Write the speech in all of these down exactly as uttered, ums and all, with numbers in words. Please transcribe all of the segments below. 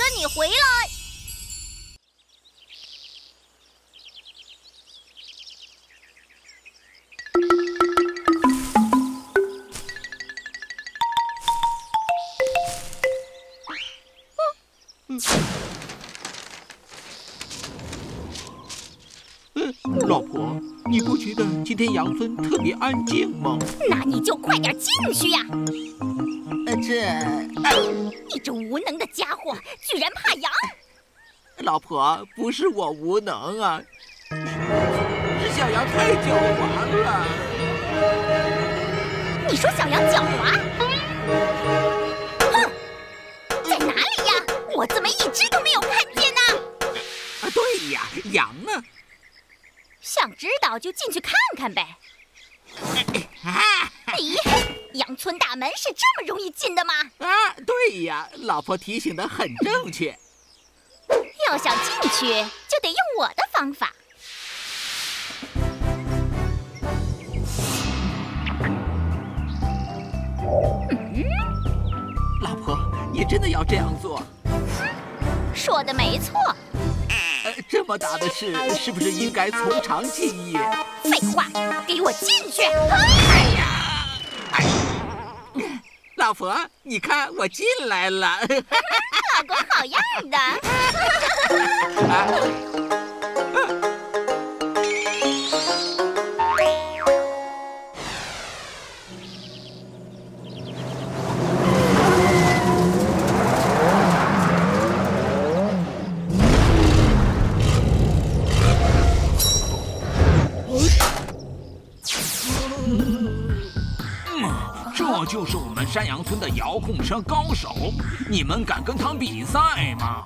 你回来。 嗯，老婆，你不觉得今天羊村特别安静吗？ 那你就快点进去呀！ 呃，这…… 你这无能的家伙，居然怕羊！ 老婆，不是我无能啊，是小羊太狡猾了。 你说小羊狡猾？哼，在哪里呀？我怎么一只都没有看见呢？ 啊，对呀，羊呢？ 想知道就进去看看呗。咦，羊村大门是这么容易进的吗？ 啊，对呀，老婆提醒得很正确。 要想进去，就得用我的方法。嗯， 老婆，你真的要这样做？ 说的没错。 呃，这么大的事，是不是应该从长计议？ 废话，给我进去！ 哎呀，哎，老婆，你看我进来了。 老公好样的！ 这就是我们山羊村的遥控车高手，你们敢跟他比赛吗？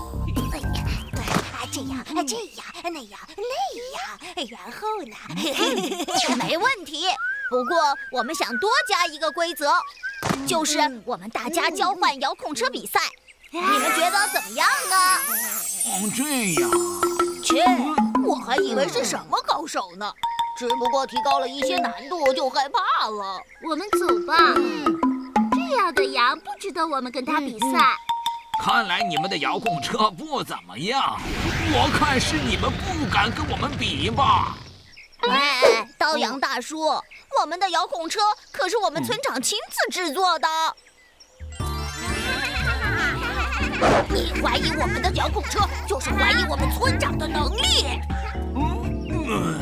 这样，这样，那样，那样，然后呢？没问题。不过我们想多加一个规则，就是我们大家交换遥控车比赛。你们觉得怎么样呢？ 哦，这样。 切，我还以为是什么高手呢。只不过提高了一些难度，就害怕了。 我们走吧。这样的羊不值得我们跟他比赛。 看来你们的遥控车不怎么样，我看是你们不敢跟我们比吧。 哎，刀羊大叔，我们的遥控车可是我们村长亲自制作的。你怀疑我们的遥控车，就是怀疑我们村长的能力。 嗯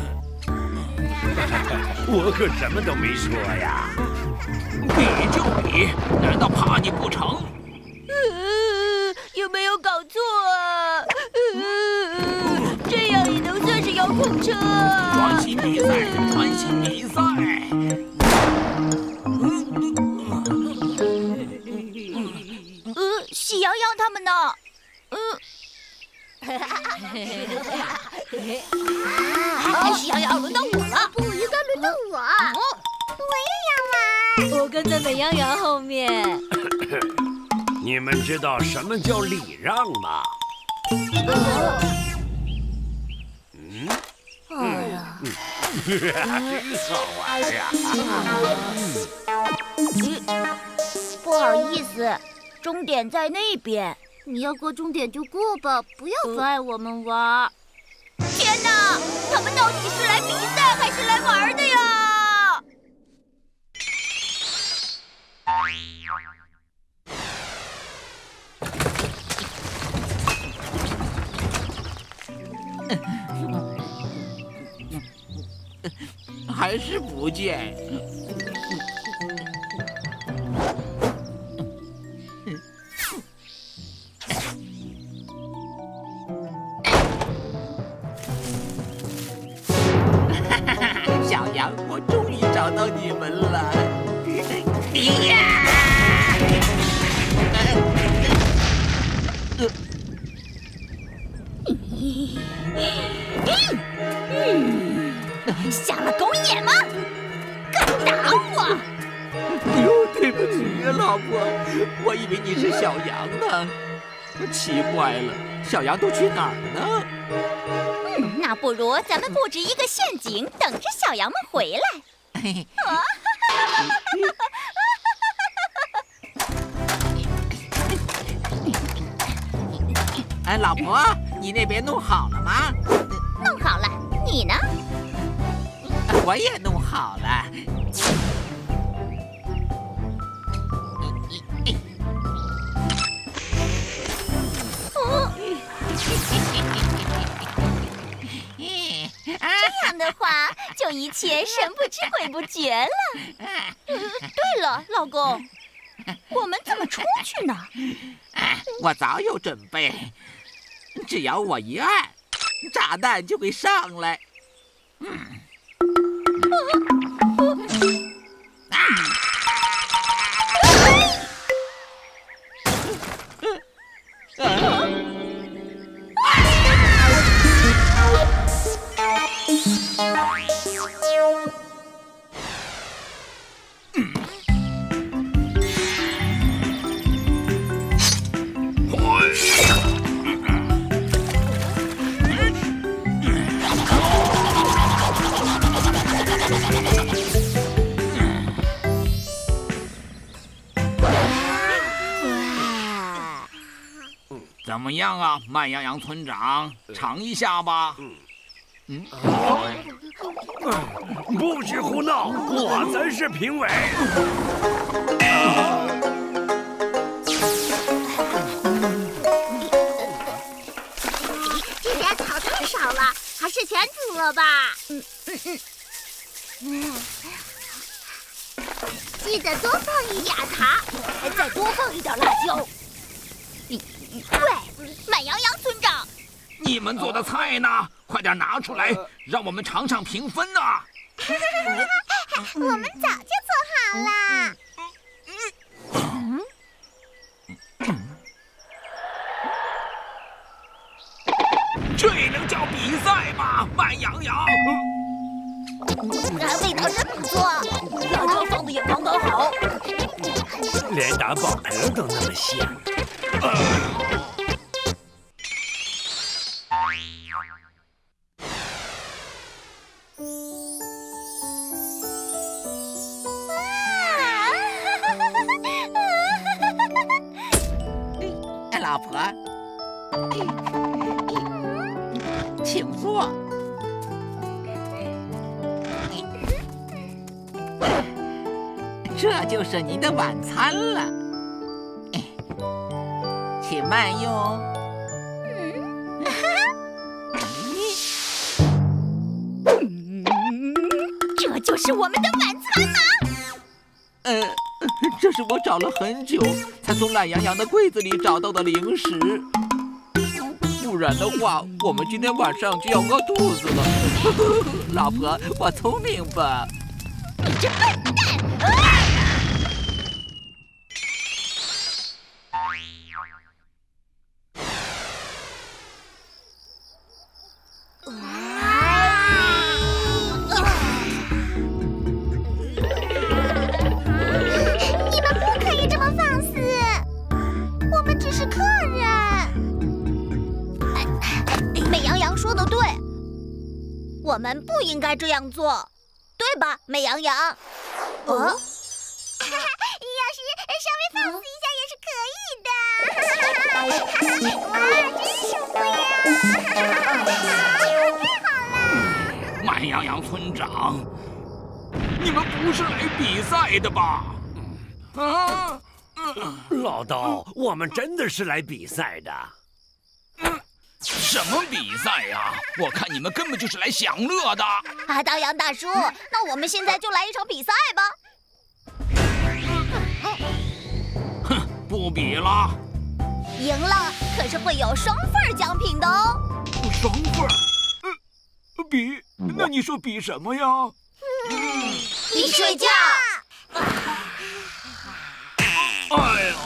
我可什么都没说呀！ 比就比，难道怕你不成？ 呃，有没有搞错啊？呃，这样也能算是遥控车啊？ 专心比赛，专心比赛！ 呃，喜羊羊他们呢？嗯。啊！喜羊羊，轮到我了。 不，应该轮到我。 我也要玩。 我跟在美羊羊后面。 你们知道什么叫礼让吗？嗯。 哎呀， 真好玩呀！ 不好意思，终点在那边。 你要过终点就过吧，不要妨碍我们玩。 天哪，他们到底是来比赛还是来玩的呀？ 还是不见。小羊，我终于找到你们了！呀！ 瞎了狗眼吗？敢打我！ 哎呦，对不起，老婆，我以为你是小羊呢。奇怪了，小羊都去哪儿呢？ 嗯，那不如咱们布置一个陷阱，等着小羊们回来。 嘿嘿。 啊哎，老婆，你那边弄好了吗？ 弄好了，你呢？ 我也弄好了。 这样的话，就一切神不知鬼不觉了。 对了，老公，我们怎么出去呢？ 我早有准备，只要我一按，炸弹就会上来。嗯。啊！啊！ 怎么样啊，慢羊羊村长，尝一下吧。嗯， 不许胡闹，我才是评委。 这点草太少了，还是全煮了吧。嗯嗯嗯。记得多放一点糖， 再多放一点辣椒。喂，慢羊羊村长， 你们做的菜呢？快点拿出来，让我们尝尝评分呢。 我们早就做好了。 这能叫比赛吗？慢羊羊， 味道真不错，辣椒放的也刚刚好， 连打饱嗝都那么香。 哎，老婆，请坐。这就是您的晚餐了，请慢用。 这就是我们的晚餐吗？ 呃，这是我找了很久才从懒洋洋的柜子里找到的零食，不然的话，我们今天晚上就要饿肚子了。老婆，我聪明吧？ 你这笨蛋！啊我们不应该这样做，对吧，美羊羊？哦，要是稍微放肆一下也是可以的。哇，真舒服呀！太好了！ 慢羊羊村长，你们不是来比赛的吧？啊！ 老刀，我们真的是来比赛的。 什么比赛呀？我看你们根本就是来享乐的。 啊，当阳大叔，那我们现在就来一场比赛吧。 哼，不比了。 赢了可是会有双份奖品的哦。 双份？呃，比？那你说比什么呀？ 嗯，比睡觉。 哎呦！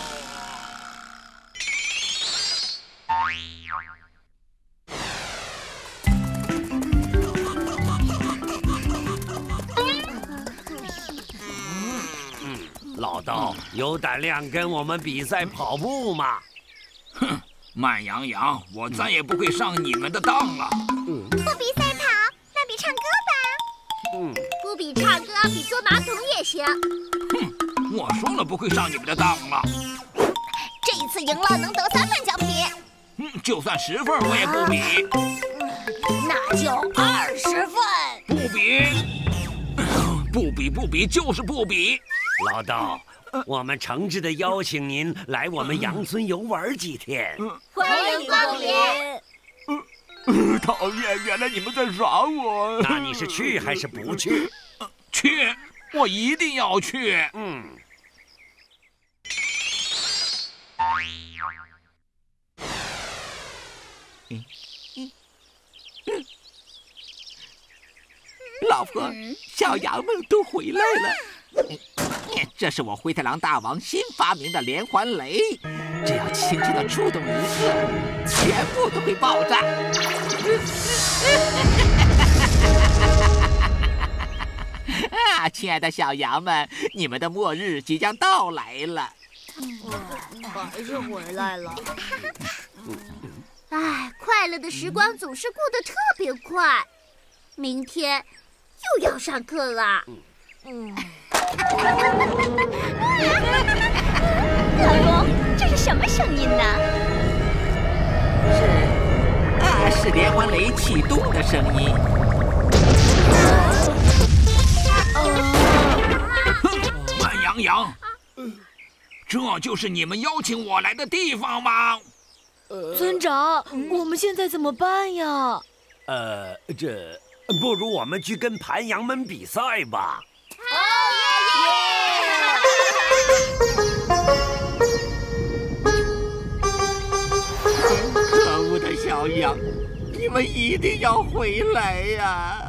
老刀，有胆量跟我们比赛跑步吗？ 哼，慢羊羊，我再也不会上你们的当了。 嗯、不比赛跑，那比唱歌吧。嗯，不比唱歌，比坐马桶也行。 哼，我说了不会上你们的当了。 这一次赢了能得三份奖品。 嗯， 就算十份我也不比。 那就二十份。 不比，不比，不比，就是不比。 老道，我们诚挚的邀请您来我们杨村游玩几天。 欢迎光临。 讨厌，原来你们在耍我。 那你是去还是不去？ 去，我一定要去。 嗯。 嗯嗯嗯，老婆，小羊们都回来了。这是我灰太狼大王新发明的连环雷，只要轻轻地触动一个，全部都会爆炸。啊，亲爱的小羊们，你们的末日即将到来了。 还是回来了。 唉，快乐的时光总是过得特别快。明天又要上课了。 嗯。 老龙，这是什么声音呢？ 是，啊，是连环雷启动的声音。 慢羊羊，这就是你们邀请我来的地方吗？ 村长，我们现在怎么办呀？ 呃，这不如我们去跟盘羊们比赛吧。 可恶的小羊，你们一定要回来呀！